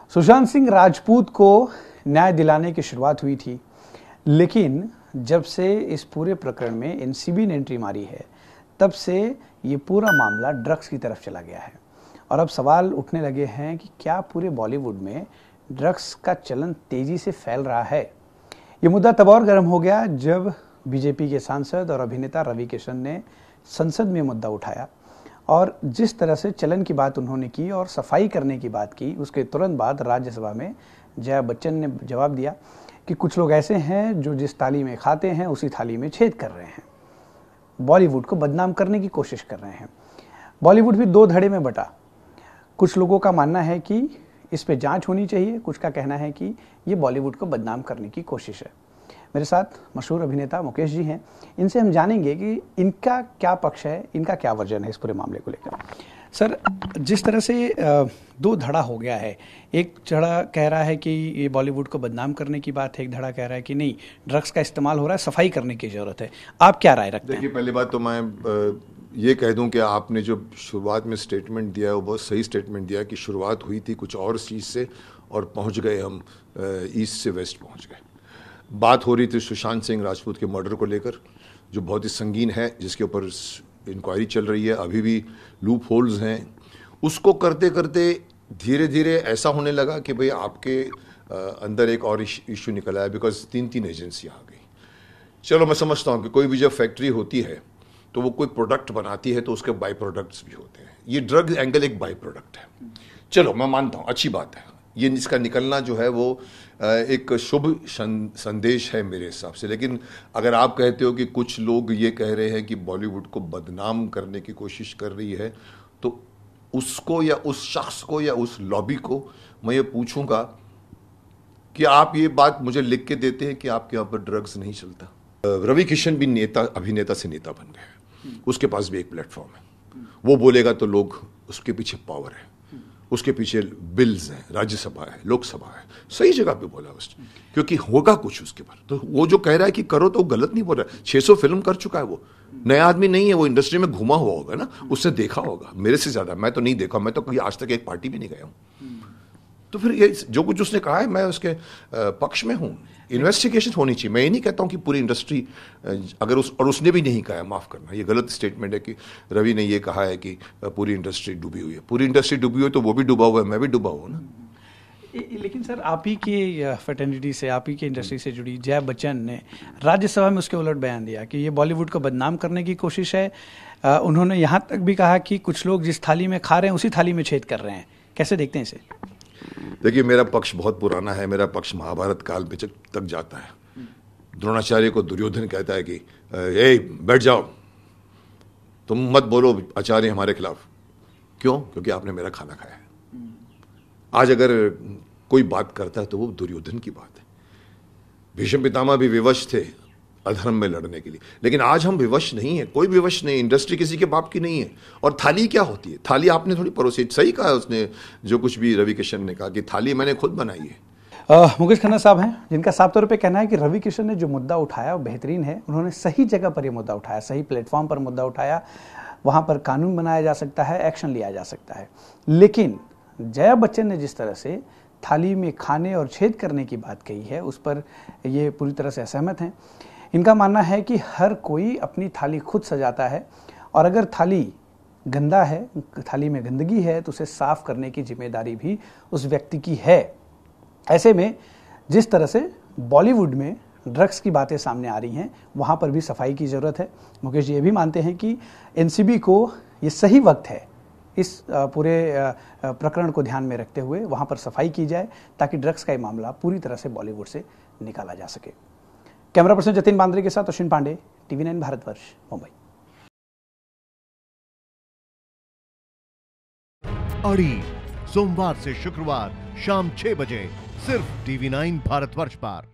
सुशांत सिंह राजपूत को न्याय दिलाने की शुरुआत हुई थी, लेकिन जब से इस पूरे प्रकरण में एनसीबी ने एंट्री मारी है तब से ये पूरा मामला ड्रग्स की तरफ चला गया है। और अब सवाल उठने लगे हैं कि क्या पूरे बॉलीवुड में ड्रग्स का चलन तेजी से फैल रहा है। ये मुद्दा तब और गर्म हो गया जब बीजेपी के सांसद और अभिनेता रवि किशन ने संसद में मुद्दा उठाया और जिस तरह से चलन की बात उन्होंने की और सफाई करने की बात की, उसके तुरंत बाद राज्यसभा में जया बच्चन ने जवाब दिया कि कुछ लोग ऐसे हैं जो जिस थाली में खाते हैं उसी थाली में छेद कर रहे हैं, बॉलीवुड को बदनाम करने की कोशिश कर रहे हैं। बॉलीवुड भी दो धड़े में बटा। कुछ लोगों का मानना है कि इस पे जांच होनी चाहिए, कुछ का कहना है कि ये बॉलीवुड को बदनाम करने की कोशिश है। मेरे साथ मशहूर अभिनेता मुकेश जी हैं, इनसे हम जानेंगे कि इनका क्या पक्ष है, इनका क्या वर्जन है इस पूरे मामले को लेकर। सर, जिस तरह से दो धड़ा हो गया है, एक धड़ा कह रहा है कि ये बॉलीवुड को बदनाम करने की बात है, एक धड़ा कह रहा है कि नहीं, ड्रग्स का इस्तेमाल हो रहा है, सफाई करने की जरूरत है। आप क्या राय रखते हैं? देखिए, पहली बात तो मैं ये कह दूं कि आपने जो शुरुआत में स्टेटमेंट दिया है वो बहुत सही स्टेटमेंट दिया कि शुरुआत हुई थी कुछ और चीज़ से और पहुंच गए हम ईस्ट से वेस्ट पहुंच गए। बात हो रही थी सुशांत सिंह राजपूत के मर्डर को लेकर, जो बहुत ही संगीन है, जिसके ऊपर इंक्वायरी चल रही है, अभी भी लूप होल्स हैं। उसको करते करते धीरे धीरे ऐसा होने लगा कि भाई आपके अंदर एक और इशू निकल आया, बिकॉज तीन एजेंसियाँ आ गई। चलो, मैं समझता हूँ कि कोई भी जब फैक्ट्री होती है तो वो कोई प्रोडक्ट बनाती है तो उसके बाई प्रोडक्ट्स भी होते हैं। ये ड्रग एंगल एक बाई प्रोडक्ट है। चलो, मैं मानता हूँ, अच्छी बात है। ये इसका निकलना जो है वो एक शुभ संदेश है मेरे हिसाब से। लेकिन अगर आप कहते हो कि कुछ लोग ये कह रहे हैं कि बॉलीवुड को बदनाम करने की कोशिश कर रही है, तो उसको या उस शख्स को या उस लॉबी को मैं ये पूछूंगा कि आप ये बात मुझे लिख के देते हैं कि आपके यहाँ पर ड्रग्स नहीं चलता। रवि किशन भी अभिनेता से नेता बन गए, उसके पास भी एक प्लेटफॉर्म है। वो बोलेगा तो लोग, उसके पीछे पावर है, उसके पीछे बिल्स हैं, राज्यसभा है, लोकसभा है, सही जगह पे बोला उसने, क्योंकि होगा कुछ उसके पर। तो वो जो कह रहा है कि करो तो गलत नहीं बोल रहा है। 600 फिल्म कर चुका है वो, नया आदमी नहीं है, वो इंडस्ट्री में घुमा हुआ होगा ना, उसने देखा होगा मेरे से ज्यादा। मैं तो नहीं देखा, मैं तो कहीं आज तक एक पार्टी भी नहीं गया हूँ। तो फिर ये जो कुछ उसने कहा है, मैं उसके पक्ष में हूँ। इन्वेस्टिगेशन होनी चाहिए। मैं ये नहीं कहता हूँ कि पूरी इंडस्ट्री, अगर उसने भी नहीं कहा है, माफ़ करना, ये गलत स्टेटमेंट है कि रवि ने ये कहा है कि पूरी इंडस्ट्री डूबी हुई है। पूरी इंडस्ट्री डूबी हुई तो वो भी डूबा हुआ है, मैं भी डूबा हुआ ना। लेकिन सर, आप ही की फैटर्निटी से, आप ही की इंडस्ट्री से जुड़ी जया बच्चन ने राज्यसभा में उसके उलट बयान दिया कि ये बॉलीवुड को बदनाम करने की कोशिश है। उन्होंने यहाँ तक भी कहा कि कुछ लोग जिस थाली में खा रहे हैं उसी थाली में छेद कर रहे हैं। कैसे देखते हैं इसे? देखिए, मेरा पक्ष बहुत पुराना है। मेरा पक्ष महाभारत काल में तक जाता है। द्रोणाचार्य को दुर्योधन कहता है कि ए बैठ जाओ, तुम मत बोलो आचार्य हमारे खिलाफ। क्यों? क्योंकि आपने मेरा खाना खाया है। आज अगर कोई बात करता है तो वो दुर्योधन की बात है। भीष्म पितामह भी विवश थे अधर्म में लड़ने के लिए, लेकिन आज हम विवश नहीं है, कोई विवश नहीं। इंडस्ट्री किसी के बाप की नहीं है। और थाली क्या होती है? थाली आपने थोड़ी परोसी। सही कहा उसने, जो कुछ भी रवि किशन ने कहा कि थाली मैंने खुद बनाई है। मुकेश खन्ना साहब हैं, जिनका साफ तौर पे कहना है कि रवि किशन ने जो मुद्दा उठाया वो बेहतरीन है। उन्होंने सही जगह पर ये मुद्दा उठाया, सही प्लेटफॉर्म पर मुद्दा उठाया। वहाँ पर कानून बनाया जा सकता है, एक्शन लिया जा सकता है। लेकिन जया बच्चन ने जिस तरह से थाली में खाने और छेद करने की बात कही है, उस पर ये पूरी तरह से असहमत हैं। इनका मानना है कि हर कोई अपनी थाली खुद सजाता है और अगर थाली गंदा है, थाली में गंदगी है, तो उसे साफ करने की जिम्मेदारी भी उस व्यक्ति की है। ऐसे में जिस तरह से बॉलीवुड में ड्रग्स की बातें सामने आ रही हैं, वहाँ पर भी सफाई की ज़रूरत है। मुकेश जी ये भी मानते हैं कि एनसीबी को ये सही वक्त है इस पूरे प्रकरण को ध्यान में रखते हुए वहाँ पर सफाई की जाए, ताकि ड्रग्स का ये मामला पूरी तरह से बॉलीवुड से निकाला जा सके। कैमरा पर्सन जतिन बांद्रे के साथ अश्विन पांडे, TV9 भारतवर्ष, मुंबई। अड़ी सोमवार से शुक्रवार शाम 6 बजे सिर्फ TV9 भारतवर्ष पर।